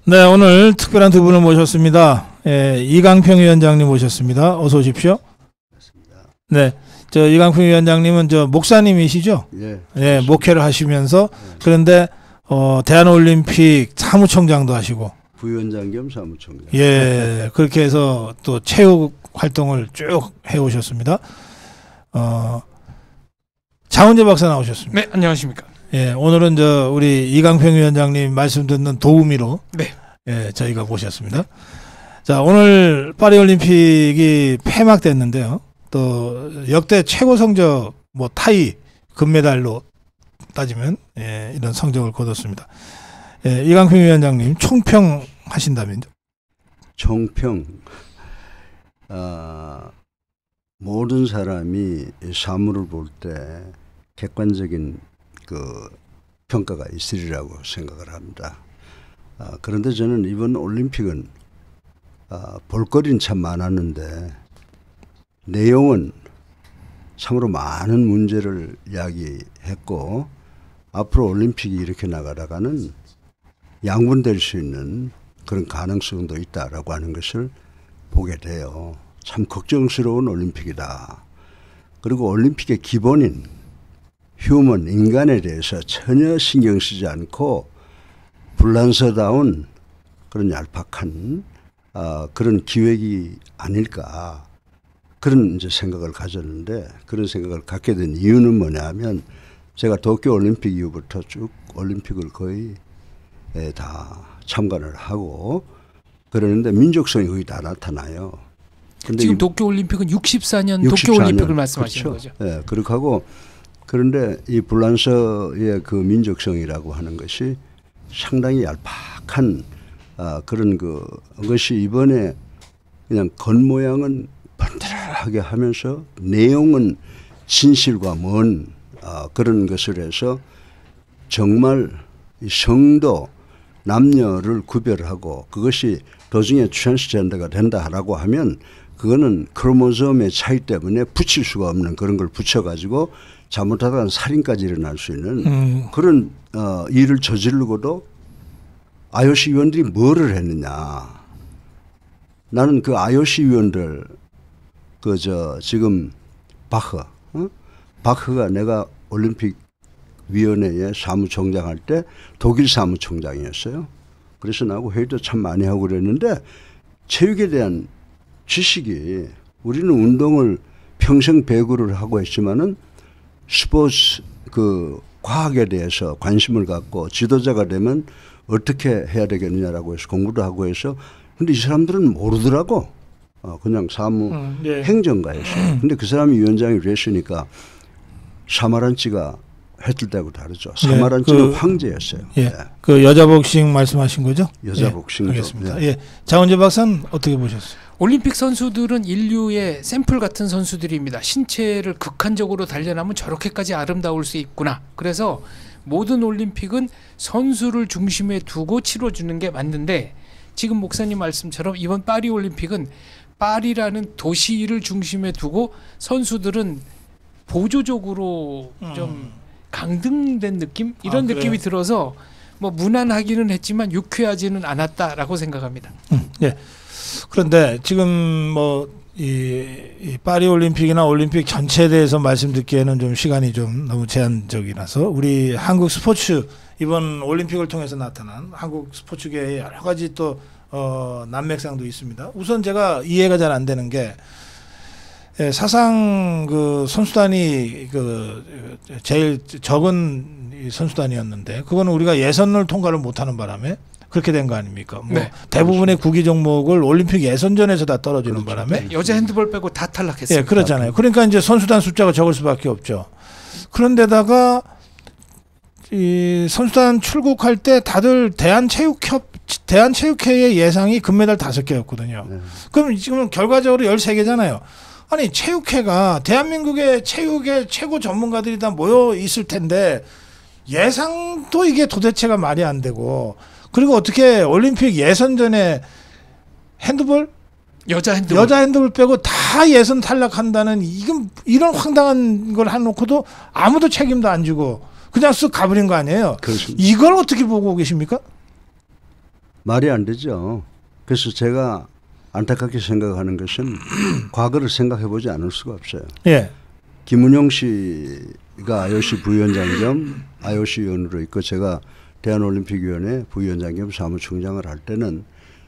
네, 오늘 특별한 두 분을 모셨습니다. 예, 이강평 위원장님 모셨습니다. 어서 오십시오. 네, 저 이강평 위원장님은 저 목사님이시죠? 예. 예, 목회를 하시면서 그런데 대한올림픽 사무총장도 하시고 부위원장 겸 사무총장. 예, 그렇게 해서 또 체육 활동을 쭉 해오셨습니다. 장훈재 박사 나오셨습니다. 네, 안녕하십니까. 예, 오늘은 저 우리 이강평 위원장님 말씀 듣는 도우미로 네. 예, 저희가 모셨습니다. 자, 오늘 파리올림픽이 폐막됐는데요. 또 역대 최고 성적 뭐 타이 금메달로 따지면 예, 이런 성적을 거뒀습니다. 예, 이강평 위원장님 총평 하신다면요? 총평. 모든 사람이 사물을 볼 때 객관적인 그 평가가 있으리라고 생각을 합니다. 그런데 저는 이번 올림픽은 볼거리는 참 많았는데 내용은 참으로 많은 문제를 이야기했고 앞으로 올림픽이 이렇게 나가다가는 양분될 수 있는 그런 가능성도 있다라고 하는 것을 보게 돼요. 참 걱정스러운 올림픽이다. 그리고 올림픽의 기본인 휴먼, 인간에 대해서 전혀 신경 쓰지 않고 불란서다운 그런 얄팍한 그런 기획이 아닐까 그런 이제 생각을 가졌는데 그런 생각을 갖게 된 이유는 뭐냐면 제가 도쿄올림픽 이후부터 쭉 올림픽을 거의 다 참관을 하고 그러는데 민족성이 거의 다 나타나요. 근데 지금 도쿄올림픽은 64년 도쿄올림픽을 말씀하시는 그렇죠. 거죠? 네, 그렇게 하고 그런데 이 불란서의 그 민족성이라고 하는 것이 상당히 얄팍한 그런 그것이 이번에 그냥 겉모양은 번들하게 하면서 내용은 진실과 먼 그런 것을 해서 정말 이 성도 남녀를 구별하고 그것이 도중에 트랜스젠더가 된다라고 하면 그거는 크로모솜의 차이 때문에 붙일 수가 없는 그런 걸 붙여가지고 잘못하다가 살인까지 일어날 수 있는 그런 일을 저지르고도 IOC 위원들이 뭐를 했느냐. 나는 그 IOC 위원들 지금 바흐가 내가 올림픽 위원회의 사무총장 할 때 독일 사무총장이었어요. 그래서 나하고 회의도 참 많이 하고 그랬는데 체육에 대한 지식이 우리는 운동을 평생 배구를 하고 했지만은 스포츠 그 과학에 대해서 관심을 갖고 지도자가 되면 어떻게 해야 되겠느냐라고 해서 공부도 하고 해서 근데 이 사람들은 모르더라고. 그냥 사무 네. 행정가였어요. 근데 그 사람이 위원장이 됐으니까 사마란치가 했을 때하고 다르죠. 사마란치는 황제였어요. 예, 네. 그 여자 복싱 말씀하신 거죠? 여자 예, 복싱도. 알겠습니다. 네. 예, 장훈재 박사는 어떻게 보셨어요? 올림픽 선수들은 인류의 샘플 같은 선수들입니다. 신체를 극한적으로 단련하면 저렇게까지 아름다울 수 있구나. 그래서 모든 올림픽은 선수를 중심에 두고 치러주는 게 맞는데 지금 목사님 말씀처럼 이번 파리 올림픽은 파리라는 도시를 중심에 두고 선수들은 보조적으로 좀 강등된 느낌? 이런 느낌이 들어서 뭐 무난하기는 했지만 유쾌하지는 않았다라고 생각합니다. 예. 그런데 지금 뭐 이 파리 올림픽이나 올림픽 전체에 대해서 말씀 듣기에는 좀 시간이 좀 너무 제한적이라서 우리 한국 스포츠 이번 올림픽을 통해서 나타난 한국 스포츠계의 여러 가지 또 난맥상도 있습니다. 우선 제가 이해가 잘 안 되는 게 사상 그 선수단이 그 제일 적은 선수단이었는데 그거는 우리가 예선을 통과를 못하는 바람에 그렇게 된 거 아닙니까? 뭐 네. 대부분의 구기 종목을 올림픽 예선전에서 다 떨어지는 바람에 네, 여자 핸드볼 빼고 다 탈락했습니다. 예, 그렇잖아요. 그러니까 이제 선수단 숫자가 적을 수밖에 없죠. 그런데다가 이 선수단 출국할 때 다들 대한체육회의 예상이 금메달 5개였거든요. 네. 그럼 지금 결과적으로 13개잖아요. 아니 체육회가 대한민국의 체육의 최고 전문가들이 다 모여 있을 텐데 예상도 이게 도대체가 말이 안 되고 그리고 어떻게 올림픽 예선전에 핸드볼 여자 핸드볼 빼고 다 예선 탈락한다는 이런 황당한 걸 해놓고도 아무도 책임도 안 지고 그냥 쓱 가버린 거 아니에요. 그렇습니다. 이걸 어떻게 보고 계십니까? 말이 안 되죠. 그래서 제가 안타깝게 생각하는 것은 과거를 생각해 보지 않을 수가 없어요. 예. 김은용 씨가 IOC 부위원장 겸 IOC 위원으로 있고 제가 대한올림픽위원회 부위원장 겸 사무총장을 할 때는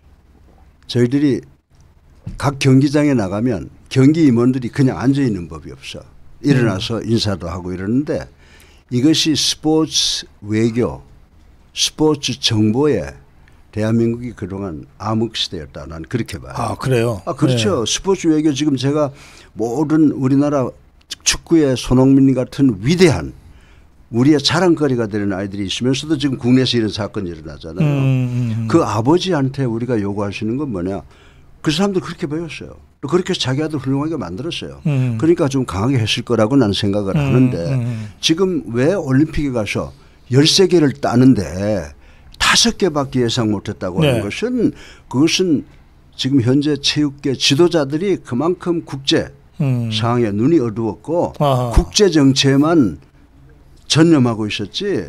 저희들이 각 경기장에 나가면 경기 임원들이 그냥 앉아 있는 법이 없어. 일어나서 인사도 하고 이러는데 이것이 스포츠 외교, 스포츠 정보에 대한민국이 그동안 암흑시대였다. 난 그렇게 봐요. 아, 그래요? 아, 그렇죠. 네. 스포츠 외교 지금 제가 모든 우리나라 축구의 손흥민 같은 위대한 우리의 자랑거리가 되는 아이들이 있으면서도 지금 국내에서 이런 사건이 일어나잖아요. 그 아버지한테 우리가 요구할 수 있는 건 뭐냐. 그 사람들 그렇게 배웠어요. 또 그렇게 자기 아들 훌륭하게 만들었어요. 그러니까 좀 강하게 했을 거라고 나는 생각을 하는데 지금 왜 올림픽에 가서 13개를 따는데 5개밖에 예상 못했다고 하는 것은 그것은 지금 현재 체육계 지도자들이 그만큼 국제 상황에 눈이 어두웠고 국제 정체만 전념하고 있었지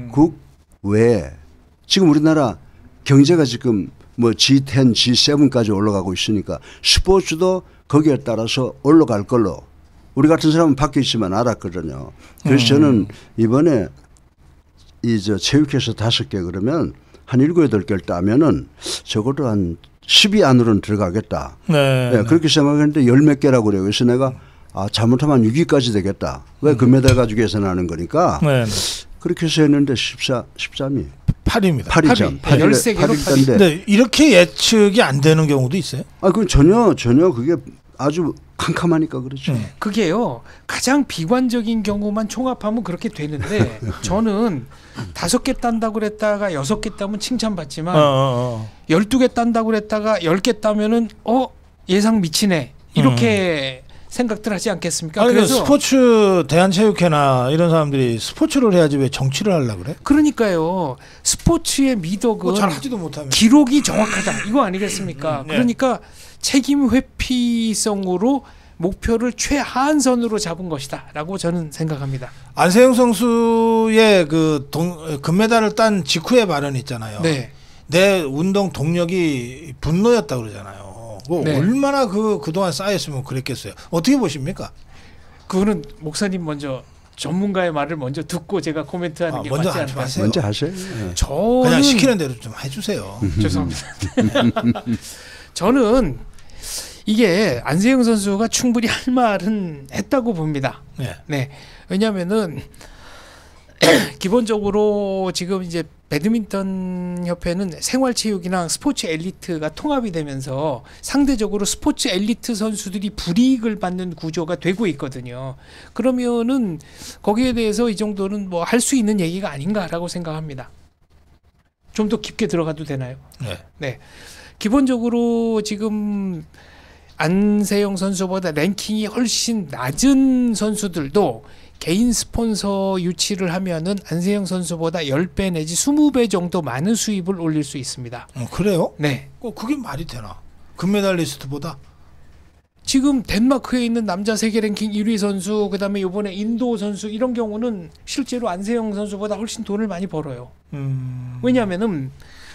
국외에 지금 우리나라 경제가 지금 뭐 G10, G7까지 올라가고 있으니까 스포츠도 거기에 따라서 올라갈 걸로 우리 같은 사람은 밖에 있지만 알았거든요. 그래서 저는 이번에 이 체육회에서 5개 그러면 한 7, 8개를 따면은 적어도 한 10위 안으로는 들어가겠다. 네, 그렇게 생각했는데 10몇 개라고 그래요. 그래서 내가 잘못하면 6위까지 되겠다. 왜 금메달 가지고 계산하는 거니까. 그렇게 해서 했는데 13위. 8위입니다. 8위점. 13개로 8위. 근데 이렇게 예측이 안 되는 경우도 있어요? 그건 전혀 그게 아주 캄캄하니까 그렇죠. 그게요. 가장 비관적인 경우만 총합하면 그렇게 되는데 저는 5개 딴다고 그랬다가 6개 따면 칭찬받지만 12개 딴다고 그랬다가 10개 따면은 예상 미치네. 이렇게 생각들 하지 않겠습니까? 그래서 스포츠 대한체육회나 이런 사람들이 스포츠를 해야지 왜 정치를 하려고 그래? 그러니까요. 스포츠의 미덕은 잘 하지도 못하면 기록이 정확하다. 이거 아니겠습니까? 그러니까 책임 회피성으로 목표를 최하한선으로 잡은 것이다라고 저는 생각합니다. 안세영 선수의 그 금메달을 딴 직후의 발언 있잖아요. 네. 내 운동 동력이 분노였다 그러잖아요. 네. 얼마나 그동안 쌓였으면 그랬겠어요. 어떻게 보십니까? 그거는 목사님 먼저 전문가의 말을 먼저 듣고 제가 코멘트하는 게 먼저 맞지 않을까? 먼저 하세요. 저는 그냥 시키는 대로 좀 해주세요. 죄송합니다. 저는 이게 안세영 선수가 충분히 할 말은 했다고 봅니다. 네. 왜냐하면은 기본적으로 지금 이제 배드민턴 협회는 생활체육이랑 스포츠 엘리트가 통합이 되면서 상대적으로 스포츠 엘리트 선수들이 불이익을 받는 구조가 되고 있거든요. 그러면은 거기에 대해서 이 정도는 뭐 할 수 있는 얘기가 아닌가라고 생각합니다. 좀 더 깊게 들어가도 되나요? 네. 기본적으로 지금 안세영 선수보다 랭킹이 훨씬 낮은 선수들도 개인 스폰서 유치를 하면은 안세영 선수보다 10배 내지 20배 정도 많은 수입을 올릴 수 있습니다. 그래요? 네. 그게 말이 되나? 금메달리스트보다? 지금 덴마크에 있는 남자 세계 랭킹 1위 선수, 그다음에 이번에 인도 선수 이런 경우는 실제로 안세영 선수보다 훨씬 돈을 많이 벌어요. 왜냐하면은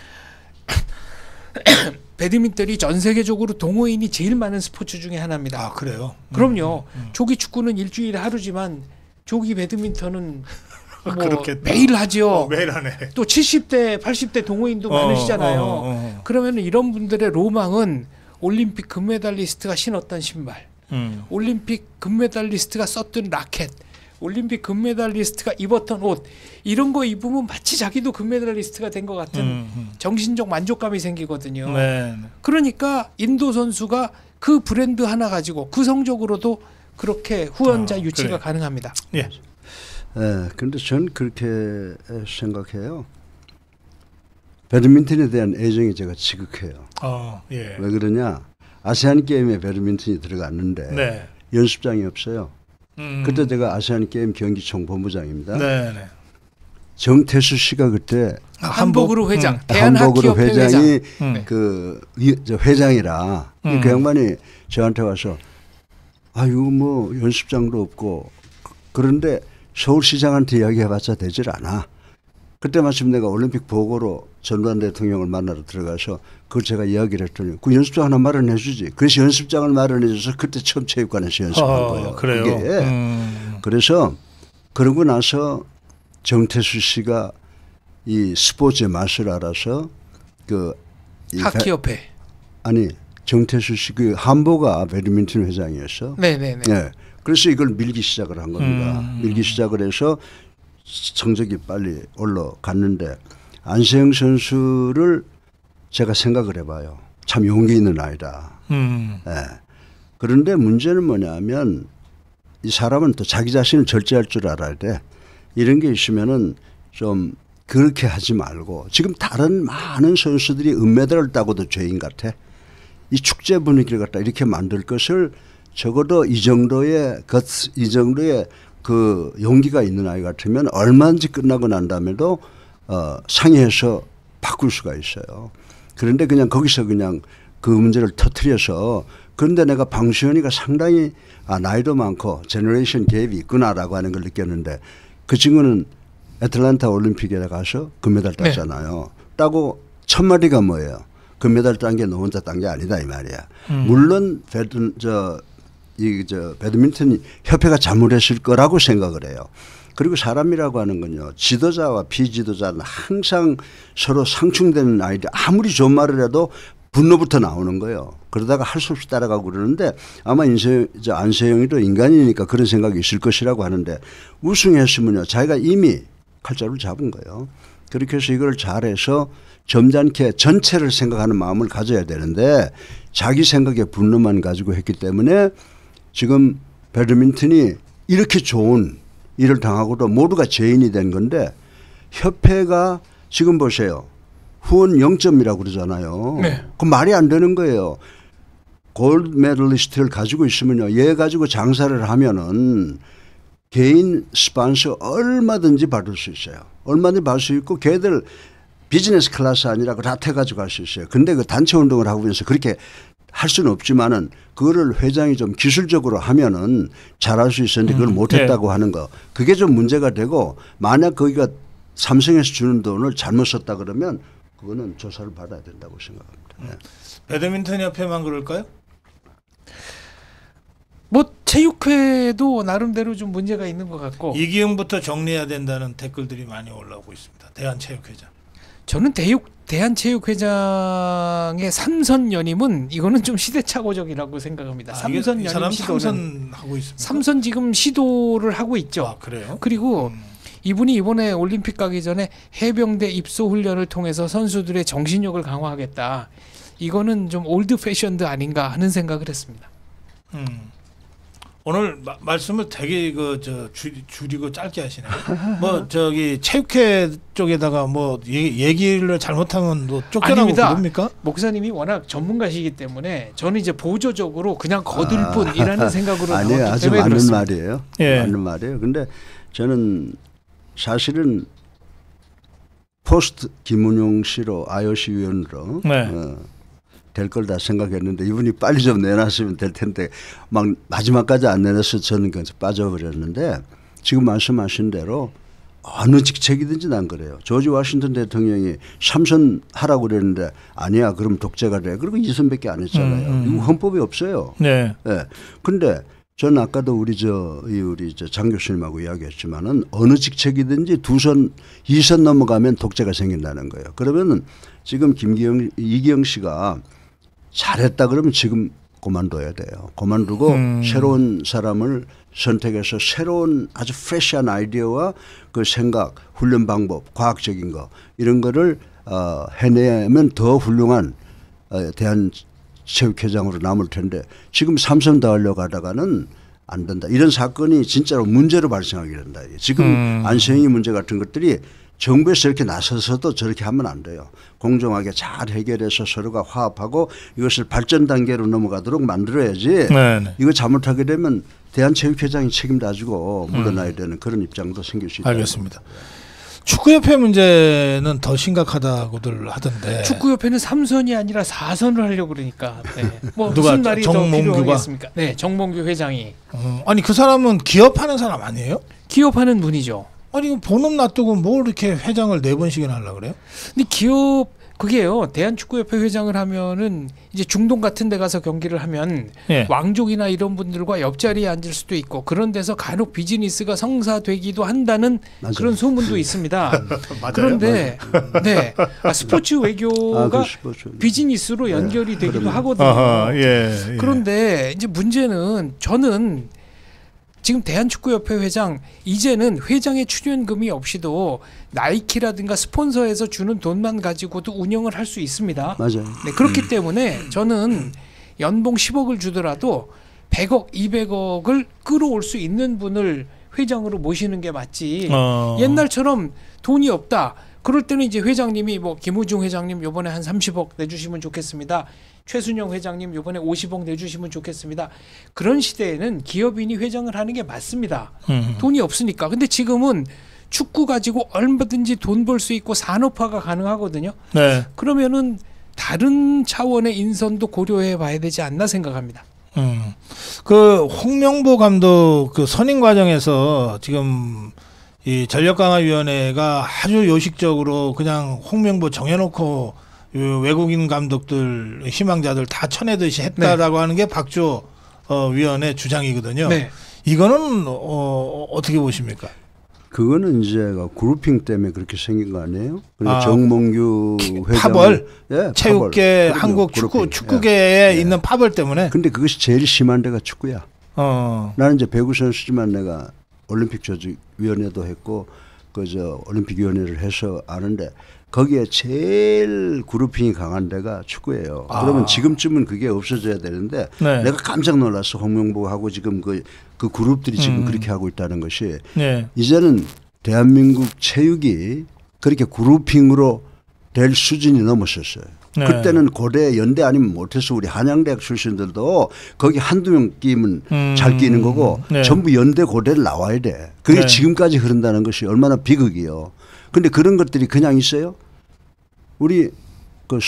배드민턴이 전 세계적으로 동호인이 제일 많은 스포츠 중에 하나입니다. 그래요? 그럼요. 조기 축구는 일주일에 하루지만 조기 배드민턴은 뭐 매일 하죠. 매일 하네. 또 70대, 80대 동호인도 많으시잖아요. 그러면 이런 분들의 로망은 올림픽 금메달리스트가 신었던 신발, 올림픽 금메달리스트가 썼던 라켓, 올림픽 금메달리스트가 입었던 옷, 이런 거 입으면 마치 자기도 금메달리스트가 된 것 같은 정신적 만족감이 생기거든요. 그러니까 인도 선수가 그 브랜드 하나 가지고 그 성적으로도 그렇게 후원자 유치가 가능합니다. 그런데 저는 그렇게 생각해요. 배드민턴에 대한 애정이 제가 지극해요. 왜 그러냐? 아세안 게임에 배드민턴이 들어갔는데 연습장이 없어요. 그때 제가 아세안 게임 경기총 본부장입니다. 정태수 씨가 그때 한복으로 회장, 한복으로 대한하키협회 회장이 회장. 그 회장이라 그 양반이 저한테 와서 이거 뭐 연습장도 없고 그런데 서울시장한테 이야기해봤자 되질 않아. 그때 마침 내가 올림픽 보고로 전두환 대통령을 만나러 들어가서 그걸 제가 이야기를 했더니 그 연습장 하나 마련해 주지. 그래서 연습장을 마련해 줘서 그때 처음 체육관에서 연습한 거예요. 그래요. 그게. 그래서 그러고 나서 정태수 씨가 이 스포츠의 맛을 알아서 하키협회. 아니 정태수 씨 그 한보가 배드민턴 회장이었어. 네네네. 네. 그래서 이걸 밀기 시작을 한 겁니다. 밀기 시작을 해서 성적이 빨리 올라갔는데 안세영 선수를 제가 생각을 해봐요. 참 용기 있는 아이다. 네. 그런데 문제는 뭐냐면 이 사람은 또 자기 자신을 절제할 줄 알아야 돼. 이런 게 있으면은 좀 그렇게 하지 말고 지금 다른 많은 선수들이 은메달을 따고도 죄인 같아. 이 축제 분위기를 갖다 이렇게 만들 것을 적어도 이 정도의 그 용기가 있는 아이 같으면 얼마든지 끝나고 난 다음에도 상의해서 바꿀 수가 있어요. 그런데 그냥 거기서 그냥 그 문제를 터뜨려서 그런데 내가 방수현이가 상당히 나이도 많고 제너레이션 갭이 있구나라고 하는 걸 느꼈는데 그 친구는 애틀란타 올림픽에 가서 금메달 땄잖아요. 따고 첫 마디가 뭐예요? 금메달 딴 게 너 혼자 딴 게 아니다 이 말이야. 물론 배드민턴 협회가 잘못했을 거라고 생각을 해요. 그리고 사람이라고 하는 건요. 지도자와 비지도자는 항상 서로 상충되는 아이들 아무리 좋은 말을 해도 분노부터 나오는 거예요. 그러다가 할 수 없이 따라가고 그러는데 아마 안세영이도 인간이니까 그런 생각이 있을 것이라고 하는데 우승했으면요. 자기가 이미 칼자루를 잡은 거예요. 그렇게 해서 이걸 잘해서 점잖게 전체를 생각하는 마음을 가져야 되는데 자기 생각에 분노만 가지고 했기 때문에 지금 배드민턴이 이렇게 좋은 일을 당하고도 모두가 죄인이 된 건데 협회가 지금 보세요. 후원 0점이라고 그러잖아요. 네. 그건 말이 안 되는 거예요. 골드 메달리스트를 가지고 있으면요. 얘 가지고 장사를 하면은 개인 스폰서 얼마든지 받을 수 있어요. 얼마든지 받을 수 있고 걔들 비즈니스 클래스 아니라 다 태가지고 갈 수 있어요. 근데 그 단체 운동을 하고 있어서 그렇게 할 수는 없지만은 그거를 회장이 좀 기술적으로 하면은 잘할 수 있었는데 그걸 못했다고 하는 거. 그게 좀 문제가 되고 만약 거기가 삼성에서 주는 돈을 잘못 썼다 그러면 그거는 조사를 받아야 된다고 생각합니다. 네. 배드민턴 협회만 그럴까요? 뭐 체육회도 나름대로 좀 문제가 있는 것 같고 이기흥부터 정리해야 된다는 댓글들이 많이 올라오고 있습니다. 대한체육회장. 저는 대한체육회장의 삼선 연임은 이거는 좀 시대착오적이라고 생각합니다. 삼선 연임 사람 시도는 삼선하고 있습니다. 삼선 지금 시도를 하고 있죠. 그래요? 그리고 이분이 이번에 올림픽 가기 전에 해병대 입소 훈련을 통해서 선수들의 정신력을 강화하겠다. 이거는 좀 올드 패션드 아닌가 하는 생각을 했습니다. 오늘 말씀을 되게 줄이고 짧게 하시네요. 뭐 저기 체육회 쪽에다가 뭐 얘기를 잘못하면 뭐 쫓겨나고 아닙니다. 그럽니까? 목사님이 워낙 전문가시기 때문에 저는 이제 보조적으로 그냥 거들 뿐이라는 생각으로 아니에요. 나왔기 아주 때문에 맞는 그렇습니다. 말이에요. 예. 맞는 말이에요. 근데 저는 사실은 포스트 김은용 씨로 IOC 위원으로 될 걸 다 생각했는데 이분이 빨리 좀 내놨으면 될 텐데 막 마지막까지 안 내놔서 저는 그래서 빠져버렸는데 지금 말씀하신 대로 어느 직책이든지 난 그래요. 조지 워싱턴 대통령이 삼선 하라고 그랬는데 아니야 그럼 독재가 돼. 그리고 2선밖에 안 했잖아요. 이거 헌법이 없어요. 네. 네. 근데 저는 아까도 우리 장 교수님하고 이야기했지만은 어느 직책이든지 2선 넘어가면 독재가 생긴다는 거예요. 그러면은 지금 이기영 씨가 잘했다 그러면 지금 그만둬야 돼요. 그만두고 새로운 사람을 선택해서 새로운 아주 프레시한 아이디어와 그 생각, 훈련 방법, 과학적인 거 이런 거를 해내면 더 훌륭한 대한체육회장으로 남을 텐데 지금 삼선 더 하려고 하다가는 안 된다. 이런 사건이 진짜로 문제로 발생하게 된다. 지금 안세영이 문제 같은 것들이 정부에서 이렇게 나서서도 저렇게 하면 안 돼요. 공정하게 잘 해결해서 서로가 화합하고 이것을 발전 단계로 넘어가도록 만들어야지. 네네. 이거 잘못하게 되면 대한체육회장이 책임다지고 물러나야 되는 그런 입장도 생길 수 있다. 알겠습니다. 축구협회 문제는 더 심각하다고들 하던데. 축구협회는 3선이 아니라 4선을 하려고 그러니까. 네. 뭐 누가 무슨 말이 더 정몽규가? 필요하겠습니까? 네, 정몽규 회장이. 아니 그 사람은 기업하는 사람 아니에요? 기업하는 분이죠. 아니 이거 본업 놔두고 뭘 이렇게 회장을 4번씩이나 하려고 그래요? 근데 기업 그게요. 대한축구협회 회장을 하면은 이제 중동 같은 데 가서 경기를 하면 예. 왕족이나 이런 분들과 옆자리에 앉을 수도 있고 그런 데서 간혹 비즈니스가 성사되기도 한다는 맞아요. 그런 소문도 있습니다. 맞아요. 그런데 네. 스포츠 외교가 비즈니스로 연결이 되기도 그러면. 하거든요. 아하, 예. 그런데 이제 문제는 저는 지금 대한축구협회 회장 이제는 회장의 출연금이 없이도 나이키라든가 스폰서에서 주는 돈만 가지고도 운영을 할 수 있습니다. 맞아요. 네, 그렇기 때문에 저는 연봉 10억을 주더라도 100억, 200억을 끌어올 수 있는 분을 회장으로 모시는 게 맞지. 옛날처럼 돈이 없다. 그럴 때는 이제 회장님이 뭐 김우중 회장님 요번에 한 30억 내주시면 좋겠습니다. 최순영 회장님 요번에 50억 내주시면 좋겠습니다. 그런 시대에는 기업인이 회장을 하는 게 맞습니다. 돈이 없으니까. 근데 지금은 축구 가지고 얼마든지 돈 벌 수 있고 산업화가 가능하거든요. 네. 그러면은 다른 차원의 인선도 고려해 봐야 되지 않나 생각합니다. 그 홍명보 감독 그 선임 과정에서 지금 이 전력강화위원회가 아주 요식적으로 그냥 홍명보 정해놓고 외국인 감독들 희망자들 다 쳐내듯이 했다라고 하는 게 박주호 위원의 주장이거든요. 네. 이거는 어떻게 보십니까? 그거는 이제 그룹핑 때문에 그렇게 생긴 거 아니에요? 그러니까 정몽규 회장 파벌, 예, 체육계, 파벌. 한국 그룹핑. 축구계에 예. 있는 파벌 때문에. 근데 그것이 제일 심한 데가 축구야. 나는 이제 배구 선수지만 내가 올림픽 조직위원회도 했고 그저 올림픽위원회를 해서 아는데 거기에 제일 그룹핑이 강한 데가 축구예요. 그러면 지금쯤은 그게 없어져야 되는데 네. 내가 깜짝 놀랐어. 홍명보하고 지금 그 그룹들이 지금 그렇게 하고 있다는 것이 네. 이제는 대한민국 체육이 그렇게 그룹핑으로 될 수준이 넘었었어요. 네. 그때는 고대 연대 아니면 못해서 우리 한양대학 출신들도 거기 한두 명 끼면 잘 끼는 거고 네. 전부 연대 고대를 나와야 돼. 그게 네. 지금까지 흐른다는 것이 얼마나 비극이요. 근데 그런 것들이 그냥 있어요? 우리 그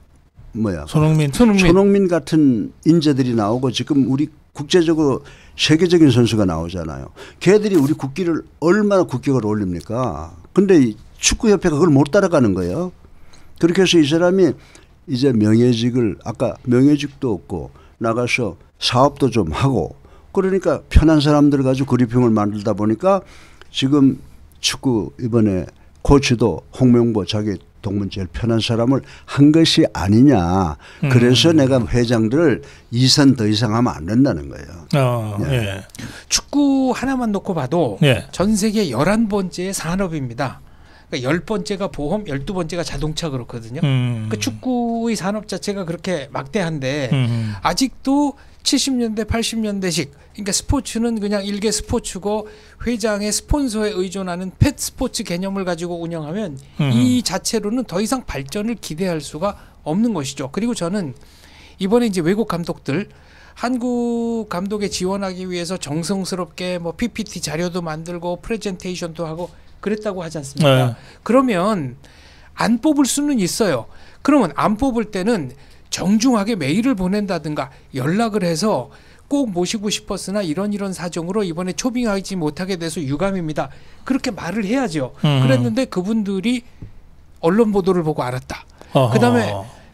손흥민 같은 인재들이 나오고 지금 우리 국제적으로 세계적인 선수가 나오잖아요. 걔들이 우리 국기를 얼마나 국격을 올립니까? 근데 축구협회가 그걸 못 따라가는 거예요. 그렇게 해서 이 사람이 이제 명예직을 아까 명예직도 없고 나가서 사업도 좀 하고 그러니까 편한 사람들 가지고 그리핑을 만들다 보니까 지금 축구 이번에 코치도 홍명보 자기 동문 제일 편한 사람을 한 것이 아니냐. 그래서 내가 회장들을 2선 더 이상 하면 안 된다는 거예요. 예. 예. 축구 하나만 놓고 봐도 예. 전 세계 11번째 산업입니다. 그러니까 10번째가 보험, 12번째가 자동차 그렇거든요. 그러니까 축구의 산업 자체가 그렇게 막대한데 아직도 70년대, 80년대식 그러니까 스포츠는 그냥 일개 스포츠고 회장의 스폰서에 의존하는 펫 스포츠 개념을 가지고 운영하면 이 자체로는 더 이상 발전을 기대할 수가 없는 것이죠. 그리고 저는 이번에 이제 외국 감독들 한국 감독에 지원하기 위해서 정성스럽게 뭐 PPT 자료도 만들고 프레젠테이션도 하고 그랬다고 하지 않습니까? 네. 그러면 안 뽑을 수는 있어요. 그러면 안 뽑을 때는 정중하게 메일을 보낸다든가 연락을 해서 꼭 모시고 싶었으나 이런 사정으로 이번에 초빙하지 못하게 돼서 유감입니다. 그렇게 말을 해야죠. 그랬는데 그분들이 언론 보도를 보고 알았다. 그다음에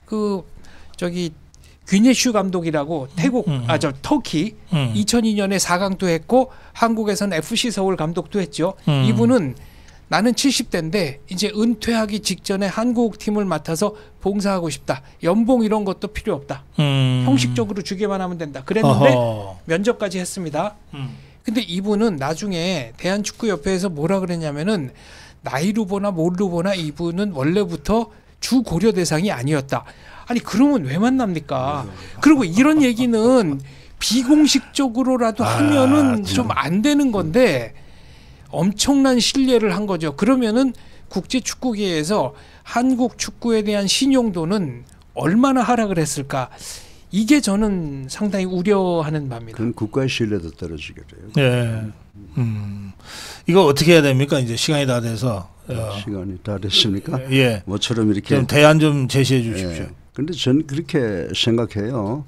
귀네슈 감독이라고 태국 터키 2002년에 4강도 했고 한국에서는 FC 서울 감독도 했죠. 이분은 나는 70대인데 이제 은퇴하기 직전에 한국 팀을 맡아서 봉사하고 싶다. 연봉 이런 것도 필요 없다. 형식적으로 주기만 하면 된다. 그랬는데 면접까지 했습니다. 근데 이분은 나중에 대한축구협회에서 뭐라 그랬냐면은 나이로 보나 뭘로 보나 이분은 원래부터 주 고려 대상이 아니었다. 아니 그러면 왜 만납니까? 그리고 이런 얘기는 비공식적으로라도 하면은 좀 안 되는 건데 엄청난 신뢰를 한 거죠. 그러면은 국제축구계에서 한국 축구에 대한 신용도는 얼마나 하락을 했을까? 이게 저는 상당히 우려하는 바입니다. 그건 국가의 신뢰도 떨어지게 돼요. 예. 이거 어떻게 해야 됩니까? 이제 시간이 다 돼서. 시간이 다 됐습니까? 예. 뭐처럼 이렇게 좀 대안 좀 제시해 주십시오. 그런데 저는 그렇게 생각해요.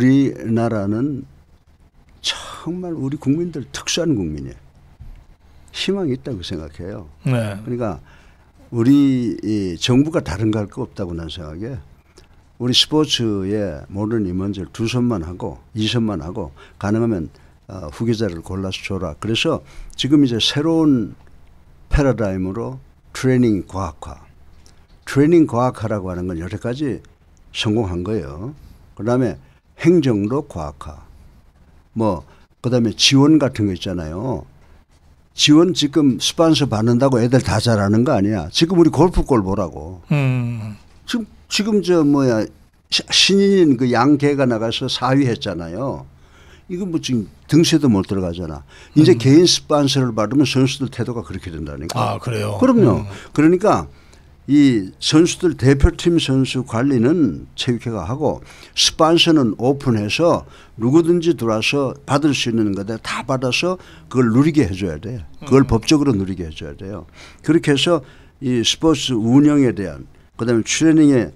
우리나라는 정말 우리 국민들 특수한 국민이에요. 희망이 있다고 생각해요. 네. 그러니까 우리 이 정부가 다른 거 할 거 없다고 난 생각해. 우리 스포츠의 모든 임원들 2손만 하고 2손만 하고 가능하면 후계자를 골라서 줘라. 그래서 지금 이제 새로운 패러다임으로 트레이닝 과학화. 트레이닝 과학화라고 하는 건 여태까지 성공한 거예요. 그다음에 행정도 과학화. 그다음에 지원 같은 거 있잖아요. 지원 지금 스폰서 받는다고 애들 다 잘하는 거 아니야. 지금 우리 골프골 보라고. 지금 신인인 그 양계가 나가서 4위 했잖아요. 이거 뭐 지금 등세도 못 들어가잖아. 이제 개인 스폰서를 받으면 선수들 태도가 그렇게 된다니까. 아, 그래요? 그럼요. 그러니까 이 선수들 대표팀 선수 관리는 체육회가 하고 스폰서는 오픈해서 누구든지 들어와서 받을 수 있는 거다 다 받아서 그걸 누리게 해줘야 돼. 그걸 법적으로 누리게 해줘야 돼요. 그렇게 해서 이 스포츠 운영에 대한 그다음에 트레이닝에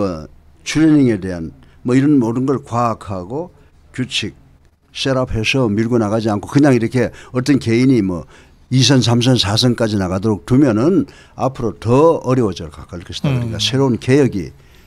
대한 이런 모든 걸 과학하고 규칙 셋업해서 밀고 나가지 않고 그냥 이렇게 어떤 개인이 2선, 3선, 4선까지 나가도록 두면은 앞으로 더 어려워져 갈 것이다. 그러니까 새로운 개혁이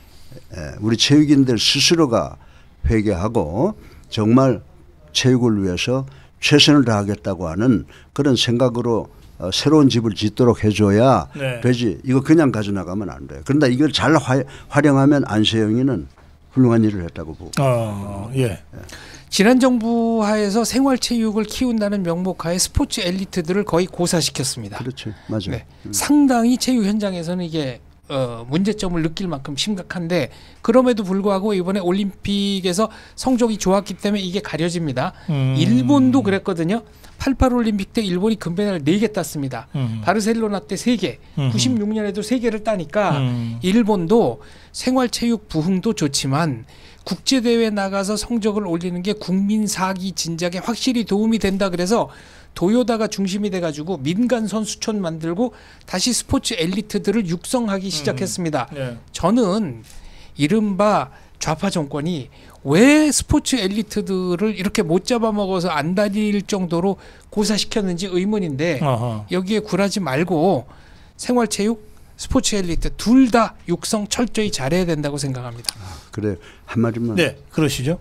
우리 체육인들 스스로가 회개하고 정말 체육을 위해서 최선을 다하겠다고 하는 그런 생각으로 새로운 집을 짓도록 해줘야 네. 되지. 이거 그냥 가져나가면 안 돼요. 그런데 이걸 잘 활용하면 안세영이는 훌륭한 일을 했다고 보고. 예. 지난 정부 하에서 생활체육을 키운다는 명목하에 스포츠 엘리트들을 거의 고사시켰습니다. 그렇죠. 맞아요. 네. 상당히 체육 현장에서는 이게 문제점을 느낄 만큼 심각한데 그럼에도 불구하고 이번에 올림픽에서 성적이 좋았기 때문에 이게 가려집니다. 일본도 그랬거든요. 88 올림픽 때 일본이 금메달 4개 땄습니다. 바르셀로나 때 3개, 96년에도 3개를 따니까 일본도 생활체육 부흥도 좋지만 국제대회 나가서 성적을 올리는 게 국민 사기 진작에 확실히 도움이 된다. 그래서 도요다가 중심이 돼가지고 민간 선수촌 만들고 다시 스포츠 엘리트들을 육성하기 시작했습니다. 네. 저는 이른바 좌파 정권이 왜 스포츠 엘리트들을 이렇게 못 잡아먹어서 안 다닐 정도로 고사시켰는지 의문인데 여기에 굴하지 말고 생활체육, 스포츠 엘리트 둘 다 육성 철저히 잘해야 된다고 생각합니다. 그래 한마디만. 네, 그러시죠.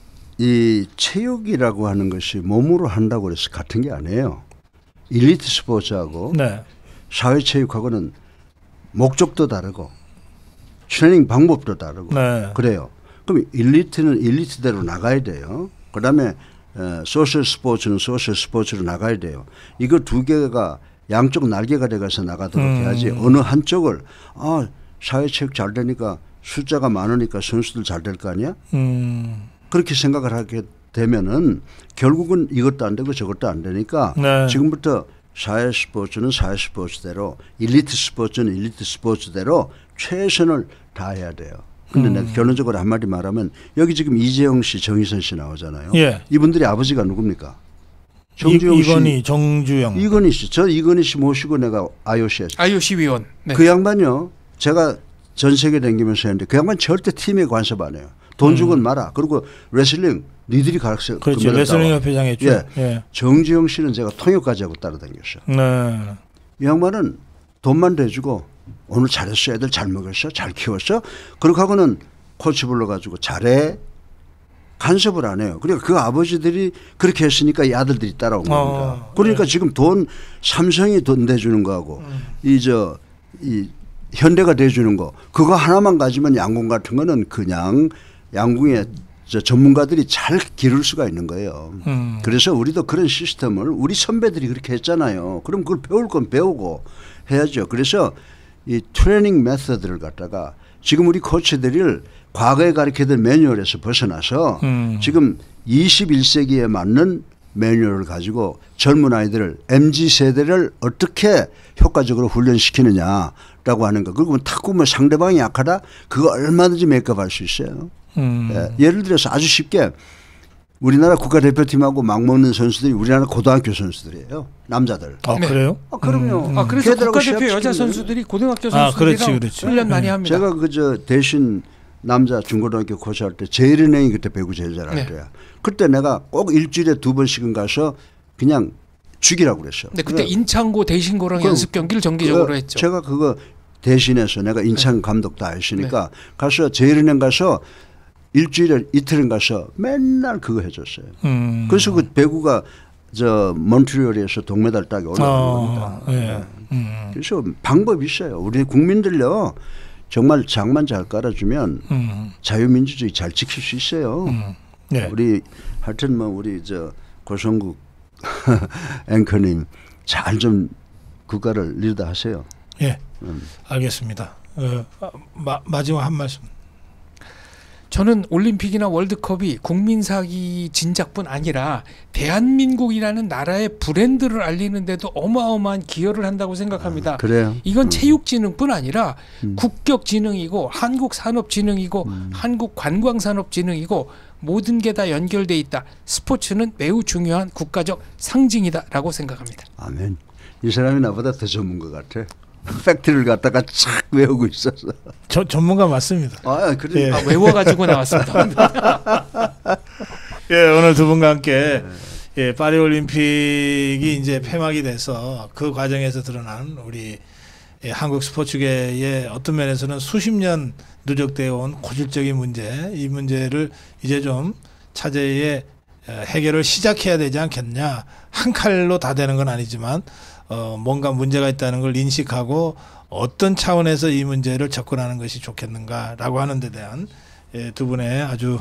이 체육이라고 하는 것이 몸으로 한다고 해서 같은 게 아니에요. 엘리트 스포츠하고 네. 사회체육하고는 목적도 다르고 트레이닝 방법도 다르고 네. 그래요. 그럼 엘리트는 엘리트대로 나가야 돼요. 그다음에 소셜 스포츠는 소셜 스포츠로 나가야 돼요. 이거 두 개가 양쪽 날개가 돼가서 나가도록 해야지 어느 한쪽을 사회체육 잘 되니까 숫자가 많으니까 선수들 잘 될 거 아니야? 그렇게 생각을 하게 되면은 결국은 이것도 안 되고 저것도 안 되니까 네. 지금부터 사회 스포츠는 사회 스포츠대로 엘리트 스포츠는 엘리트 스포츠대로 최선을 다해야 돼요. 근데 내가 결론적으로 한마디 말하면 여기 지금 이재용 씨, 정희선 씨 나오잖아요. 예. 이분들이 아버지가 누굽니까? 정주영 씨. 이건희, 정주영. 이건희 씨. 저 이건희 씨 모시고 내가 IOC 위원. 네. 그 양반요. 제가 전 세계 다니면서 했는데 그 양반 절대 팀에 간섭 안 해요. 돈 주건 마라. 그리고 레슬링 니들이 가르쳐. 그렇죠. 레슬링 협회장 했죠. 예. 예. 정주영 씨는 제가 통역까지 하고 따라다녔어요. 네. 이 양반은 돈만 대주고 오늘 잘했어. 애들 잘 먹였어. 잘 키웠어. 그렇게 하고는 코치 불러가지고 잘해. 간섭을 안 해요. 그러니까 그 아버지들이 그렇게 했으니까 이 아들들이 따라온 겁니다. 그러니까 네. 지금 삼성이 돈 대주는 거하고 이 현대가 대주는 거 그거 하나만 가지면 양궁 같은 거는 그냥 양궁의 전문가들이 잘 기를 수가 있는 거예요. 그래서 우리도 그런 시스템을 우리 선배들이 그렇게 했잖아요. 그럼 그걸 배울 건 배우고 해야죠. 그래서 이 트레이닝 메서드를 갖다가 지금 우리 코치들을 과거에 가르치던 매뉴얼에서 벗어나서 지금 21세기에 맞는 매뉴얼을 가지고 젊은 아이들을 MZ세대를 어떻게 효과적으로 훈련시키느냐라고 하는 거. 그리고 탁구 상대방이 약하다? 그거 얼마든지 메이크업할 수 있어요. 예를 들어서 아주 쉽게 우리나라 국가대표팀하고 맞먹는 선수들이 우리나라 고등학교 선수들이에요. 남자들. 네. 그래요? 그럼요. 그래서 국가대표 여자 선수들이 고등학교 선수들이랑 그렇지. 훈련 많이 합니다. 제가 대신 남자 중고등학교 코치할 때 제일은행이 그때 배구 제일 잘할 때야. 그때 내가 꼭 일주일에 2번씩은 가서 그냥 죽이라고 그랬어요. 근데 그때 인창고 대신고랑 연습 경기를 정기적으로 했죠. 제가 그거 대신해서 내가 인천 감독 다 했으니까 가서 제일은행 가서 일주일에 이틀은 가서 맨날 그거 해줬어요. 그래서 그 배구가 저 몬트리올에서 동메달 따기 올라간 겁니다. 예. 그래서 방법이 있어요. 우리 국민들요 정말 장만 잘 깔아주면 자유민주주의 잘 지킬 수 있어요. 예. 우리 하여튼 뭐 우리 저 고성국 앵커님 잘 좀 국가를 리드하세요. 예. 알겠습니다. 마지막 한 말씀. 저는 올림픽이나 월드컵이 국민사기 진작뿐 아니라 대한민국이라는 나라의 브랜드를 알리는데도 어마어마한 기여를 한다고 생각합니다. 그래요. 이건 체육진흥뿐 아니라 국격진흥이고 한국산업진흥이고 한국관광산업진흥이고 모든 게 다 연결돼 있다. 스포츠는 매우 중요한 국가적 상징이다라고 생각합니다. 아멘. 이 사람이 나보다 더 전문가 같아. 팩트를 갖다가 착 외우고 있어서. 전문가 맞습니다. 아, 그래. 예. 외워가지고 나왔습니다. 예, 오늘 두 분과 함께 예, 파리올림픽이 이제 폐막이 돼서 그 과정에서 드러난 우리 예, 한국 스포츠계의 어떤 면에서는 수십 년 누적되어 온 고질적인 문제, 이 문제를 이제 좀 차제에 해결을 시작해야 되지 않겠냐. 한 칼로 다 되는 건 아니지만 뭔가 문제가 있다는 걸 인식하고 어떤 차원에서 이 문제를 접근하는 것이 좋겠는가라고 하는 데 대한 두 분의 아주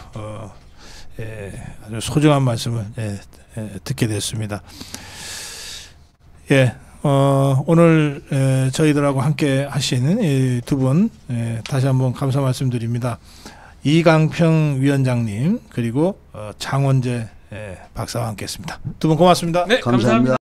아주 소중한 말씀을 듣게 됐습니다. 예, 오늘 저희들하고 함께 하신 두 분 다시 한번 감사 말씀드립니다. 이강평 위원장님 그리고 장원재 박사와 함께했습니다. 두 분 고맙습니다. 네, 감사합니다.